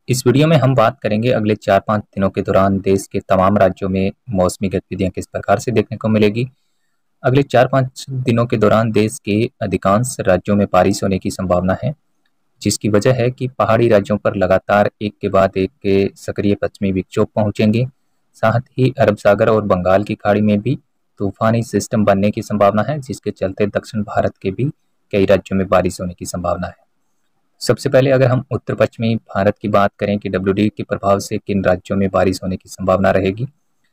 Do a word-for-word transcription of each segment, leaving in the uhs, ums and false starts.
इस वीडियो में हम बात करेंगे अगले चार पाँच दिनों के दौरान देश के तमाम राज्यों में मौसमी गतिविधियां किस प्रकार से देखने को मिलेगी। अगले चार पाँच दिनों के दौरान देश के अधिकांश राज्यों में बारिश होने की संभावना है, जिसकी वजह है कि पहाड़ी राज्यों पर लगातार एक के बाद एक के सक्रिय पश्चिमी विक्षोभ पहुंचेंगे। साथ ही अरब सागर और बंगाल की खाड़ी में भी तूफानी सिस्टम बनने की संभावना है, जिसके चलते दक्षिण भारत के भी कई राज्यों में बारिश होने की संभावना है। सबसे पहले अगर हम उत्तर पश्चिमी भारत की बात करें कि डब्ल्यू डी के प्रभाव से किन राज्यों में बारिश होने की संभावना रहेगी।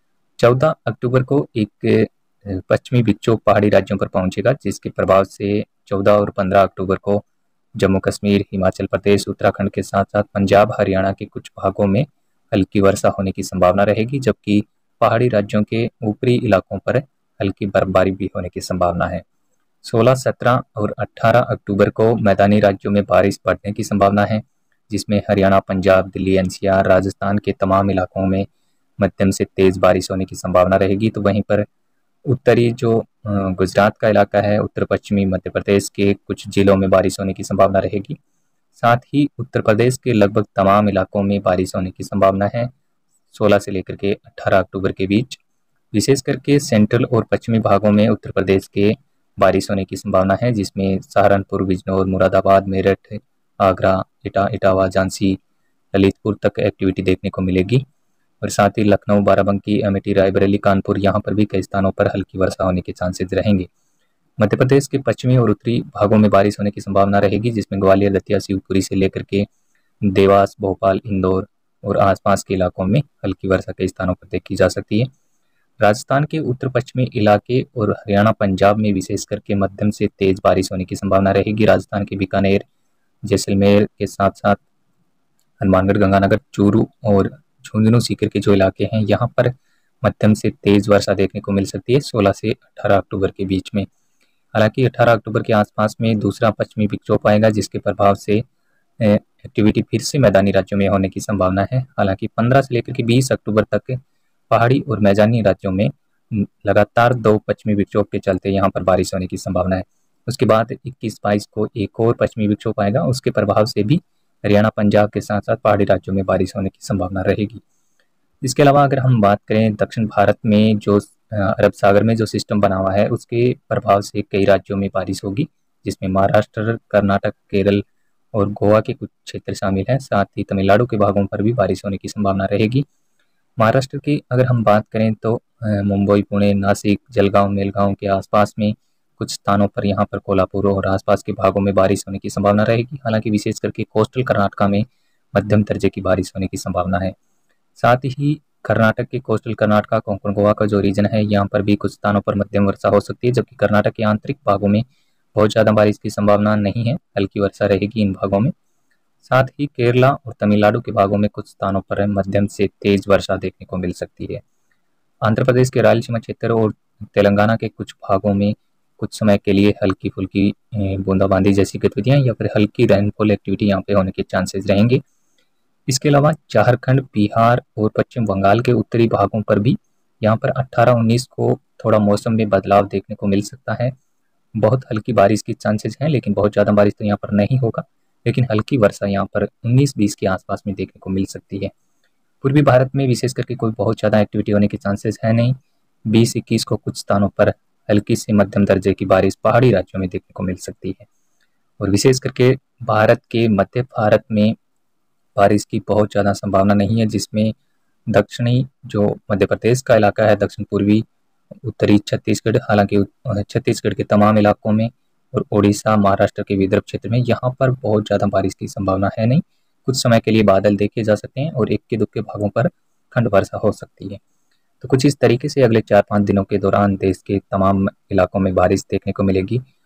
चौदह अक्टूबर को एक पश्चिमी विक्षोभ पहाड़ी राज्यों पर पहुंचेगा, जिसके प्रभाव से चौदह और पंद्रह अक्टूबर को जम्मू कश्मीर, हिमाचल प्रदेश, उत्तराखंड के साथ साथ पंजाब, हरियाणा के कुछ भागों में हल्की वर्षा होने की संभावना रहेगी, जबकि पहाड़ी राज्यों के ऊपरी इलाकों पर हल्की बर्फबारी भी होने की संभावना है। सोलह, सत्रह और अठारह अक्टूबर को मैदानी राज्यों में बारिश बढ़ने की संभावना है, जिसमें Haryana, Punjab, Delhi, N C R, Rajasthan के तमाम इलाकों में मध्यम से तेज बारिश होने की संभावना रहेगी। तो वहीं पर उत्तरी जो गुजरात का इलाका है, उत्तर पश्चिमी मध्य प्रदेश के कुछ जिलों में बारिश होने की संभावना रहेगी। साथ ही उत्तर प्रदेश के लगभग तमाम इलाकों में बारिश होने की संभावना है सोलह से लेकर के अठारह अक्टूबर के बीच। विशेष करके सेंट्रल और पश्चिमी भागों में उत्तर प्रदेश के बारिश होने की संभावना है, जिसमें सहारनपुर, बिजनौर, मुरादाबाद, मेरठ, आगरा, इटा इटावा, झांसी, ललितपुर तक एक्टिविटी देखने को मिलेगी। और साथ ही लखनऊ, बाराबंकी, अमेठी, रायबरेली, कानपुर, यहाँ पर भी कई स्थानों पर हल्की वर्षा होने के चांसेस रहेंगे। मध्य प्रदेश के पश्चिमी और उत्तरी भागों में बारिश होने की संभावना रहेगी, जिसमें ग्वालियर, दतिया, शिवपुरी से लेकर के देवास, भोपाल, इंदौर और आसपास के इलाकों में हल्की वर्षा कई स्थानों पर देखी जा सकती है। राजस्थान के उत्तर पश्चिमी इलाके और हरियाणा, पंजाब में विशेष करके मध्यम से तेज बारिश होने की संभावना रहेगी। राजस्थान के बीकानेर, जैसलमेर के साथ साथ हनुमानगढ़, गंगानगर, चूरू और झुंझुनू सीकर के जो इलाके हैं, यहाँ पर मध्यम से तेज वर्षा देखने को मिल सकती है सोलह से अठारह अक्टूबर के बीच में। हालांकि अठारह अक्टूबर के आसपास में दूसरा पश्चिमी विक्षोभ आएगा, जिसके प्रभाव से एक्टिविटी फिर से मैदानी राज्यों में होने की संभावना है। हालांकि पंद्रह से लेकर के बीस अक्टूबर तक पहाड़ी और मैदानी राज्यों में लगातार दो पश्चिमी विक्षोभ के चलते यहाँ पर बारिश होने की संभावना है। उसके बाद इक्कीस बाईस को एक और पश्चिमी विक्षोभ आएगा, उसके प्रभाव से भी हरियाणा, पंजाब के साथ साथ पहाड़ी राज्यों में बारिश होने की संभावना रहेगी। इसके अलावा अगर हम बात करें दक्षिण भारत में जो अरब सागर में जो सिस्टम बना हुआ है, उसके प्रभाव से कई राज्यों में बारिश होगी, जिसमें महाराष्ट्र, कर्नाटक, केरल और गोवा के कुछ क्षेत्र शामिल हैं। साथ ही तमिलनाडु के भागों पर भी बारिश होने की संभावना रहेगी। महाराष्ट्र की अगर हम बात करें तो मुंबई, पुणे, नासिक, जलगांव, मेलगांव के आसपास में कुछ स्थानों पर, यहाँ पर कोल्हापुर और आसपास के भागों में बारिश होने की संभावना रहेगी। हालांकि विशेष करके कोस्टल कर्नाटका में मध्यम दर्जे की बारिश होने की संभावना है। साथ ही कर्नाटक के कोस्टल कर्नाटका, कोंकण, गोवा का जो रीजन है, यहाँ पर भी कुछ स्थानों पर मध्यम वर्षा हो सकती है, जबकि कर्नाटक के आंतरिक भागों में बहुत ज़्यादा बारिश की संभावना नहीं है, हल्की वर्षा रहेगी इन भागों में। साथ ही केरला और तमिलनाडु के भागों में कुछ स्थानों पर मध्यम से तेज वर्षा देखने को मिल सकती है। आंध्र प्रदेश के रायलसीमा क्षेत्र और तेलंगाना के कुछ भागों में कुछ समय के लिए हल्की फुल्की बूंदाबांदी जैसी गतिविधियां या फिर हल्की रेनफॉल एक्टिविटी यहाँ पे होने के चांसेस रहेंगे। इसके अलावा झारखंड, बिहार और पश्चिम बंगाल के उत्तरी भागों पर भी यहाँ पर अट्ठारह उन्नीस को थोड़ा मौसम में बदलाव देखने को मिल सकता है। बहुत हल्की बारिश की चांसेस हैं, लेकिन बहुत ज़्यादा बारिश तो यहाँ पर नहीं होगा, लेकिन हल्की वर्षा यहाँ पर उन्नीस बीस के आसपास में देखने को मिल सकती है। पूर्वी भारत में विशेष करके कोई बहुत ज़्यादा एक्टिविटी होने के चांसेस है नहीं। बीस इक्कीस को कुछ स्थानों पर हल्की से मध्यम दर्जे की बारिश पहाड़ी राज्यों में देखने को मिल सकती है। और विशेष करके भारत के मध्य भारत में बारिश की बहुत ज़्यादा संभावना नहीं है, जिसमें दक्षिणी जो मध्य प्रदेश का इलाका है, दक्षिण पूर्वी उत्तरी छत्तीसगढ़, हालांकि छत्तीसगढ़ के तमाम इलाकों में और उड़ीसा, महाराष्ट्र के विदर्भ क्षेत्र में यहाँ पर बहुत ज़्यादा बारिश की संभावना है नहीं। कुछ समय के लिए बादल देखे जा सकते हैं और इक्के दुक्के भागों पर खंड वर्षा हो सकती है। तो कुछ इस तरीके से अगले चार पाँच दिनों के दौरान देश के तमाम इलाकों में बारिश देखने को मिलेगी।